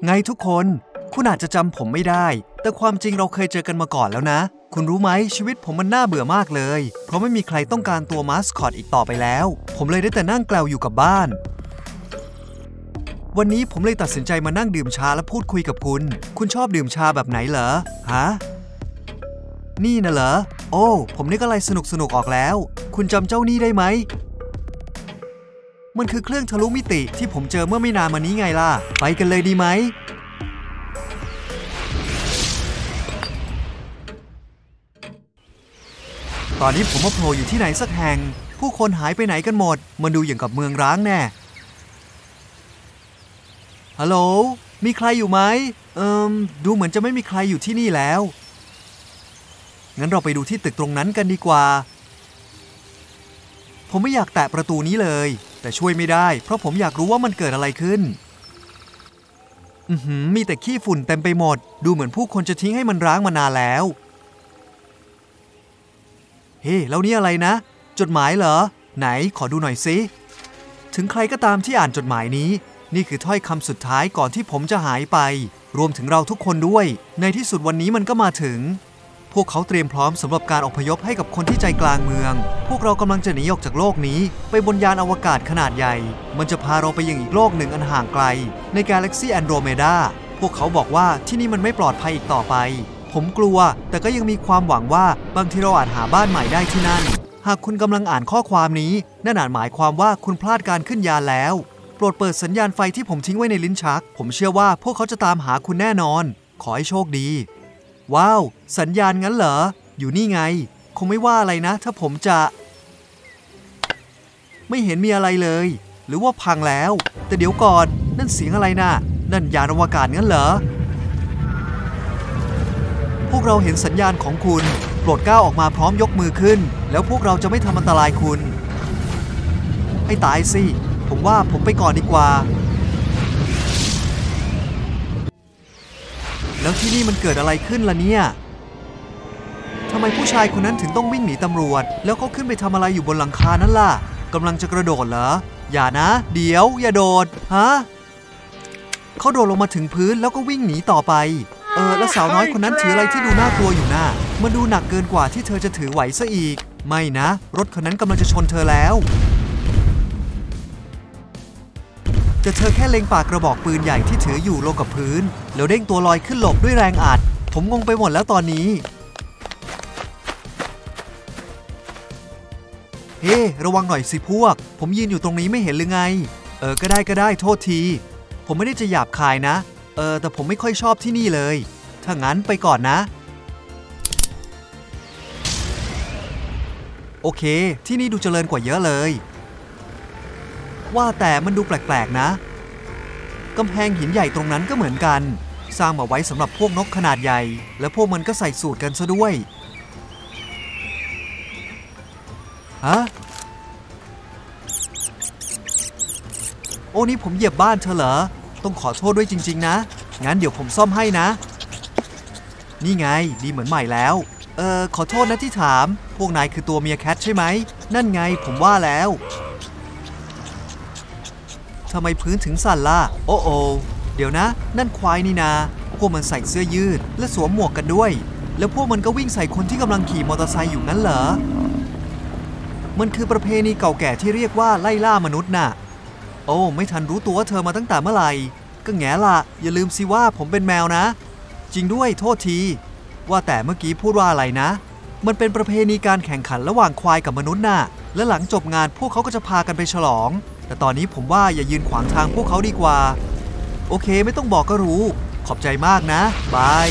ไงทุกคนคุณอาจจะจำผมไม่ได้แต่ความจริงเราเคยเจอกันมาก่อนแล้วนะคุณรู้ไหมชีวิตผมมันน่าเบื่อมากเลยเพราะไม่มีใครต้องการตัวมาสคอตอีกต่อไปแล้วผมเลยได้แต่นั่งแกลวอยู่กับบ้านวันนี้ผมเลยตัดสินใจมานั่งดื่มชาและพูดคุยกับคุณชอบดื่มชาแบบไหนเหรอฮะนี่นะเหรอโอ้ผมนึกอะไรสนุกออกแล้วคุณจำเจ้านี่ได้ไหมมันคือเครื่องทะลุมิติที่ผมเจอเมื่อไม่นานมานี้ไงล่ะไปกันเลยดีไหมตอนนี้ผมมาโผล่อยู่ที่ไหนสักแห่งผู้คนหายไปไหนกันหมดมันดูอย่างกับเมืองร้างแน่ฮัลโหลมีใครอยู่ไหมดูเหมือนจะไม่มีใครอยู่ที่นี่แล้วงั้นเราไปดูที่ตึกตรงนั้นกันดีกว่าผมไม่อยากแตะประตูนี้เลยแต่ช่วยไม่ได้เพราะผมอยากรู้ว่ามันเกิดอะไรขึ้นมีแต่ขี้ฝุ่นเต็มไปหมดดูเหมือนผู้คนจะทิ้งให้มันร้างมานานแล้วเฮ้แล้วนี่อะไรนะจดหมายเหรอไหนขอดูหน่อยสิถึงใครก็ตามที่อ่านจดหมายนี้นี่คือถ้อยคำสุดท้ายก่อนที่ผมจะหายไปรวมถึงเราทุกคนด้วยในที่สุดวันนี้มันก็มาถึงพวกเขาเตรียมพร้อมสำหรับการอพยพให้กับคนที่ใจกลางเมืองพวกเรากำลังจะหนีออกจากโลกนี้ไปบนยานอวกาศขนาดใหญ่มันจะพาเราไปยังอีกโลกหนึ่งอันห่างไกลในกาแล็กซี่แอนโดรเมดาพวกเขาบอกว่าที่นี่มันไม่ปลอดภัยอีกต่อไปผมกลัวแต่ก็ยังมีความหวังว่าบางทีเราอาจหาบ้านใหม่ได้ที่นั่นหากคุณกำลังอ่านข้อความนี้นั่นอาจหมายความว่าคุณพลาดการขึ้นยานแล้วโปรดเปิดสัญญาณไฟที่ผมทิ้งไว้ในลิ้นชักผมเชื่อว่าพวกเขาจะตามหาคุณแน่นอนขอให้โชคดีว้าวสัญญาณงั้นเหรออยู่นี่ไงคงไม่ว่าอะไรนะถ้าผมจะไม่เห็นมีอะไรเลยหรือว่าพังแล้วแต่เดี๋ยวก่อนนั่นเสียงอะไรนะนั่นยานอวกาศงั้นเหรอพวกเราเห็นสัญญาณของคุณโปรดก้าวออกมาพร้อมยกมือขึ้นแล้วพวกเราจะไม่ทำอันตรายคุณให้ตายสิผมว่าผมไปก่อนดีกว่าแล้วที่นี่มันเกิดอะไรขึ้นล่ะเนี่ยทำไมผู้ชายคนนั้นถึงต้องวิ่งหนีตำรวจแล้วเขาขึ้นไปทำอะไรอยู่บนหลังคานั่นล่ะกำลังจะกระโดดเหรออย่านะเดี๋ยวอย่าโดดฮะเขาโดดลงมาถึงพื้นแล้วก็วิ่งหนีต่อไปแล้วสาวน้อยคนนั้นถืออะไรที่ดูน่ากลัวอยู่น่ะมันดูหนักเกินกว่าที่เธอจะถือไหวซะอีกไม่นะรถคันนั้นกำลังจะชนเธอแล้วแต่เธอแค่เล็งปากกระบอกปืนใหญ่ที่ถืออยู่ลงกับพื้นแล้วเด้งตัวลอยขึ้นหลบด้วยแรงอัดผมงงไปหมดแล้วตอนนี้เฮ้ระวังหน่อยสิพวกผมยืนอยู่ตรงนี้ไม่เห็นหรือไงก็ได้โทษทีผมไม่ได้จะหยาบคายนะแต่ผมไม่ค่อยชอบที่นี่เลยถ้างั้นไปก่อนนะโอเคที่นี่ดูเจริญกว่าเยอะเลยว่าแต่มันดูแปลกๆนะกำแพงหินใหญ่ตรงนั้นก็เหมือนกันสร้างมาไว้สำหรับพวกนกขนาดใหญ่และพวกมันก็ใส่สูทกันซะด้วยฮะโอ้นี่ผมเหยียบบ้านเธอเหรอต้องขอโทษด้วยจริงๆนะงั้นเดี๋ยวผมซ่อมให้นะนี่ไงดีเหมือนใหม่แล้วขอโทษนะที่ถามพวกนายคือตัวเมียแคทใช่ไหมนั่นไงผมว่าแล้วทำไมพื้นถึงสั่นล่ะโอ้เดี๋ยวนะนั่นควายนี่นาพวกมันใส่เสื้อยืดและสวมหมวกกันด้วยแล้วพวกมันก็วิ่งใส่คนที่กำลังขี่มอเตอร์ไซค์อยู่งั้นเหรอมันคือประเพณีเก่าแก่ที่เรียกว่าไล่ล่ามนุษย์น่ะโอ้ไม่ทันรู้ตัวว่าเธอมาตั้งแต่เมื่อไหร่ก็แง่ละอย่าลืมสิว่าผมเป็นแมวนะจริงด้วยโทษทีว่าแต่เมื่อกี้พูดว่าอะไรนะมันเป็นประเพณีการแข่งขันระหว่างควายกับมนุษย์น่ะและหลังจบงานพวกเขาก็จะพากันไปฉลองแต่ตอนนี้ผมว่าอย่ายืนขวางทางพวกเขาดีกว่าโอเคไม่ต้องบอกก็รู้ขอบใจมากนะบาย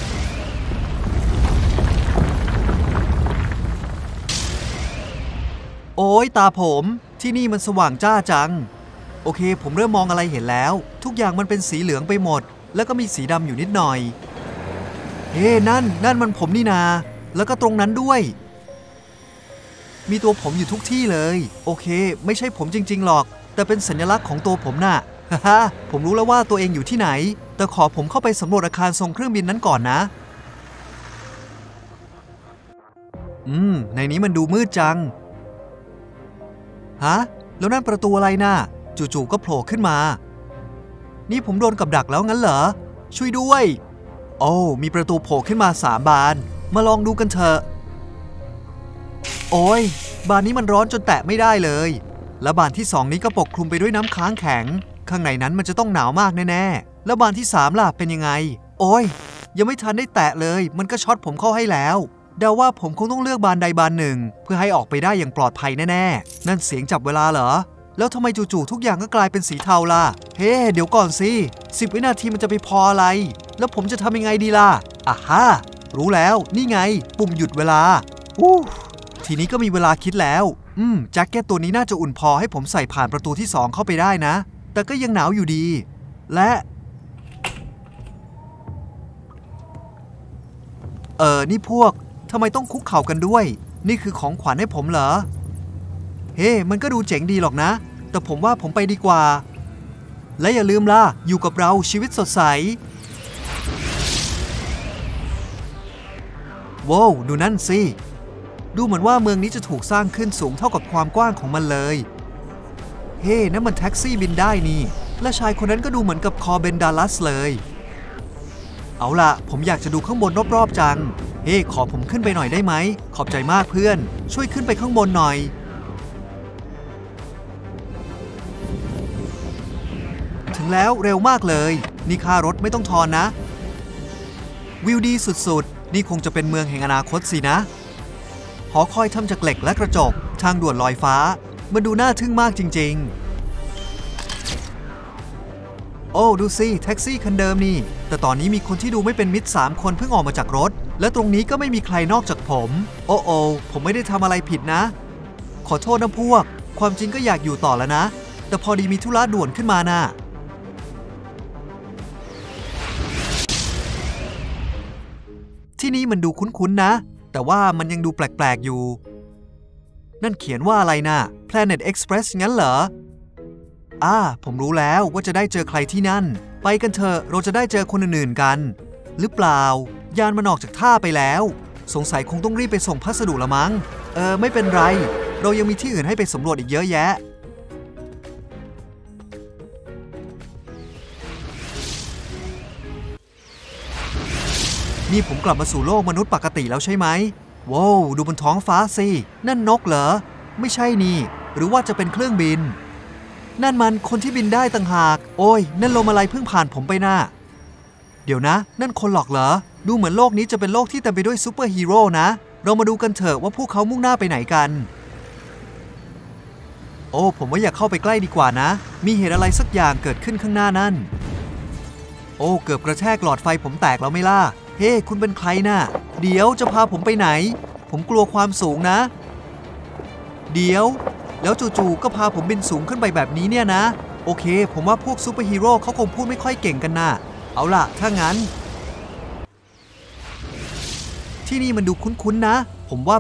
โอ้ยตาผมที่นี่มันสว่างจ้าจังโอเคผมเริ่มมองอะไรเห็นแล้วทุกอย่างมันเป็นสีเหลืองไปหมดแล้วก็มีสีดำอยู่นิดหน่อยเฮ้นั่นมันผมนี่นาแล้วก็ตรงนั้นด้วยมีตัวผมอยู่ทุกที่เลยโอเคไม่ใช่ผมจริงๆหรอกแต่เป็นสัญลักษณ์ของตัวผมน่ะฮ่าผมรู้แล้วว่าตัวเองอยู่ที่ไหนแต่ขอผมเข้าไปสำรวจอาคารทรงเครื่องบินนั้นก่อนนะในนี้มันดูมืดจังฮะแล้วนั่นประตูอะไรน่ะจู่ๆก็โผล่ขึ้นมานี่ผมโดนกับดักแล้วงั้นเหรอช่วยด้วยโอ้มีประตูโผล่ขึ้นมา3 บานมาลองดูกันเถอะโอ้ยบานนี้มันร้อนจนแตะไม่ได้เลยและบานที่2นี้ก็ปกคลุมไปด้วยน้ำค้างแข็งข้างในนั้นมันจะต้องหนาวมากแน่ๆแล้วบานที่3ล่ะเป็นยังไงโอ้ยยังไม่ทันได้แตะเลยมันก็ช็อตผมเข้าให้แล้วเดาว่าผมคงต้องเลือกบานใดบานหนึ่งเพื่อให้ออกไปได้อย่างปลอดภัยแน่ๆนั่นเสียงจับเวลาเหรอแล้วทำไมจู่ๆทุกอย่างก็กลายเป็นสีเทาล่ะเฮ้เดี๋ยวก่อนสิ10 วินาทีมันจะไปพออะไรแล้วผมจะทำยังไงดีล่ะอ่ะฮะรู้แล้วนี่ไงปุ่มหยุดเวลาทีนี้ก็มีเวลาคิดแล้วแจ็คเก็ตตัวนี้น่าจะอุ่นพอให้ผมใส่ผ่านประตูที่2เข้าไปได้นะแต่ก็ยังหนาวอยู่ดีและนี่พวกทำไมต้องคุกเข่ากันด้วยนี่คือของขวัญให้ผมเหรอเฮ้มันก็ดูเจ๋งดีหรอกนะแต่ผมว่าผมไปดีกว่าและอย่าลืมล่ะอยู่กับเราชีวิตสดใสว้าวดูนั่นสิดูเหมือนว่าเมืองนี้จะถูกสร้างขึ้นสูงเท่ากับความกว้างของมันเลยเฮ้นั่นมันแท็กซี่บินได้นี่และชายคนนั้นก็ดูเหมือนกับคอเบนดาลัสเลยเอาล่ะผมอยากจะดูข้างบนรอบๆจังเฮ้ขอผมขึ้นไปหน่อยได้ไหมขอบใจมากเพื่อนช่วยขึ้นไปข้างบนหน่อยถึงแล้วเร็วมากเลยนี่ค่ารถไม่ต้องทอนนะวิวดีสุดๆนี่คงจะเป็นเมืองแห่งอนาคตสินะหอคอยทำจากเหล็กและกระจกทางด่วนลอยฟ้ามันดูน่าทึ่งมากจริงๆโอ้ดูสิแท็กซี่คันเดิมนี่แต่ตอนนี้มีคนที่ดูไม่เป็นมิตร3 คนเพิ่งออกมาจากรถและตรงนี้ก็ไม่มีใครนอกจากผมโอ้ผมไม่ได้ทำอะไรผิดนะขอโทษนะพวกความจริงก็อยากอยู่ต่อแล้วนะแต่พอดีมีธุระด่วนขึ้นมาน่ะที่นี่มันดูคุ้นๆนะแต่ว่ามันยังดูแปลกๆอยู่นั่นเขียนว่าอะไรนะ Planet Express งั้นเหรอผมรู้แล้วว่าจะได้เจอใครที่นั่นไปกันเถอะเราจะได้เจอคนอื่นๆกันหรือเปล่ายานมันออกจากท่าไปแล้วสงสัยคงต้องรีบไปส่งพัสดุละมั้งไม่เป็นไรเรายังมีที่อื่นให้ไปสำรวจอีกเยอะแยะนี่ผมกลับมาสู่โลกมนุษย์ปกติแล้วใช่ไหมว้าวดูบนท้องฟ้าสินั่นนกเหรอไม่ใช่นี่หรือว่าจะเป็นเครื่องบินนั่นมันคนที่บินได้ต่างหากโอ้ยนั่นลมอะไรเพิ่งผ่านผมไปน่ะเดี๋ยวนะนั่นคนหรอกเหรอดูเหมือนโลกนี้จะเป็นโลกที่เต็มไปด้วยซูเปอร์ฮีโร่นะเรามาดูกันเถอะว่าพวกเขามุ่งหน้าไปไหนกันโอ้ผมว่าอย่าเข้าไปใกล้ดีกว่านะมีเหตุอะไรสักอย่างเกิดขึ้นข้างหน้านั่นโอ้เกือบกระแทกหลอดไฟผมแตกแล้วไม่ล่ะเฮ้คุณเป็นใครน่ะเดี๋ยวจะพาผมไปไหนผมกลัวความสูงนะเดี๋ยวแล้วจู่ๆก็พาผมบินสูงขึ้นไปแบบนี้เนี่ยนะโอเคผมว่าพวกซูเปอร์ฮีโร่เขาคงพูดไม่ค่อยเก่งกันนะเอาล่ะถ้างั้นที่นี่มันดูคุ้นๆนะผมว่า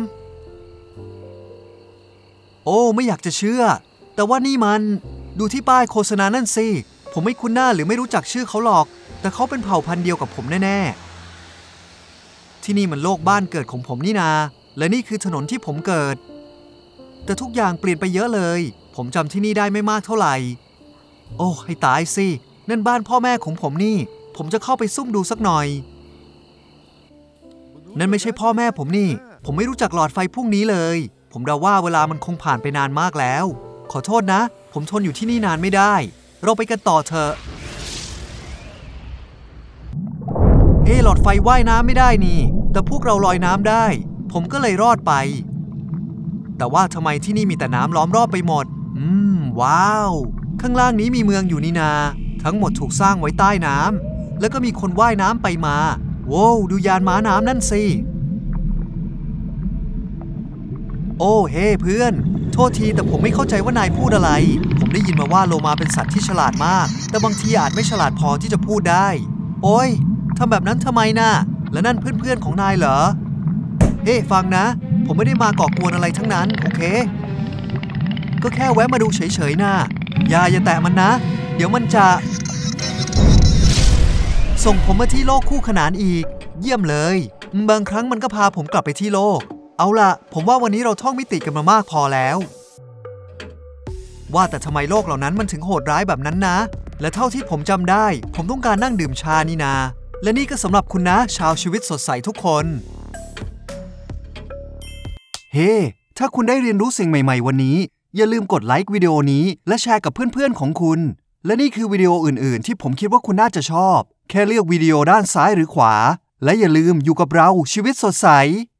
โอ้ไม่อยากจะเชื่อแต่ว่านี่มันดูที่ป้ายโฆษณานั่นสิผมไม่คุ้นหน้าหรือไม่รู้จักชื่อเขาหรอกแต่เขาเป็นเผ่าพันธุ์เดียวกับผมแน่ๆที่นี่มันโลกบ้านเกิดของผมนี่นาและนี่คือถนนที่ผมเกิดแต่ทุกอย่างเปลี่ยนไปเยอะเลยผมจำที่นี่ได้ไม่มากเท่าไหร่โอ้ให้ตายสินั่นบ้านพ่อแม่ของผมนี่ผมจะเข้าไปซุ่มดูสักหน่อยนั่นไม่ใช่พ่อแม่ผมนี่ผมไม่รู้จักหลอดไฟพวกนี้เลยผมเดาว่าเวลามันคงผ่านไปนานมากแล้วขอโทษนะผมทนอยู่ที่นี่นานไม่ได้เราไปกันต่อเถอะหลอดไฟว่ายน้ำไม่ได้นี่แต่พวกเราลอยน้ำได้ผมก็เลยรอดไปแต่ว่าทำไมที่นี่มีแต่น้ำล้อมรอบไปหมดว้าวข้างล่างนี้มีเมืองอยู่นี่นาทั้งหมดถูกสร้างไว้ใต้น้ำแล้วก็มีคนว่ายน้ำไปมาว้าวดูยานม้าน้ำนั่นสิโอ้เฮ้เพื่อนโทษทีแต่ผมไม่เข้าใจว่านายพูดอะไรผมได้ยินมาว่าโลมาเป็นสัตว์ที่ฉลาดมากแต่บางทีอาจไม่ฉลาดพอที่จะพูดได้โอ้ยทำแบบนั้นทำไมนะและนั่นเพื่อนๆของนายเหรอเฮ้ฟังนะผมไม่ได้มาก่อกวนอะไรทั้งนั้นโอเคก็แค่แวะมาดูเฉยๆนะอย่าแตะมันนะเดี๋ยวมันจะส่งผมมาที่โลกคู่ขนานอีกเยี่ยมเลยบางครั้งมันก็พาผมกลับไปที่โลกเอาล่ะผมว่าวันนี้เราท่องมิติกันมามากพอแล้วว่าแต่ทำไมโลกเหล่านั้นมันถึงโหดร้ายแบบนั้นนะและเท่าที่ผมจำได้ผมต้องการนั่งดื่มชานี่นาและนี่ก็สำหรับคุณนะชาวชีวิตสดใสทุกคนเฮ้ ถ้าคุณได้เรียนรู้สิ่งใหม่ๆวันนี้อย่าลืมกดไลค์วิดีโอนี้และแชร์กับเพื่อนๆของคุณและนี่คือวิดีโออื่นๆที่ผมคิดว่าคุณน่าจะชอบแค่เลือกวิดีโอด้านซ้ายหรือขวาและอย่าลืมอยู่กับเราชีวิตสดใส